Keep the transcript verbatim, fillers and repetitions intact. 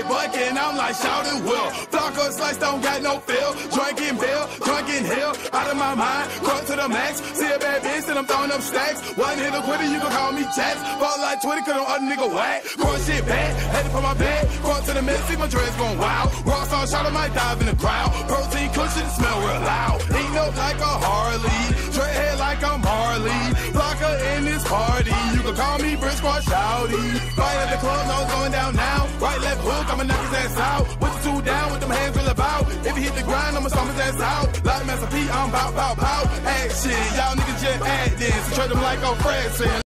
bucking, I'm like shouting Will. Flocka slice, don't got no feel. Drinking bill, drinking hell, out of my mind. Crunk to the max, see a bad bitch, then I'm throwing up stacks. One hit a quitter, you can call me Jax. Fall like twenty, cause I'm other nigga whack. Crunk shit bad, had to put my bag. Crunk to the middle, see my dreads going wild. Raw star shot, I might dive in the crowd. Protein cushion, smell real loud. Ain't no like a Harley, straight head like I'm Marley. Flocka in this party, you can call me Brick Squad Shouty. Fight at the club, no it's going down now. Right, left hook, I'ma knock his ass out. With the two down, with them hands real about. If he hit the grind, I'ma stomp his ass out. Like Master P, I'm bout, bout, bout. Action, y'all niggas just acting. So treat them like I'm Fred saying.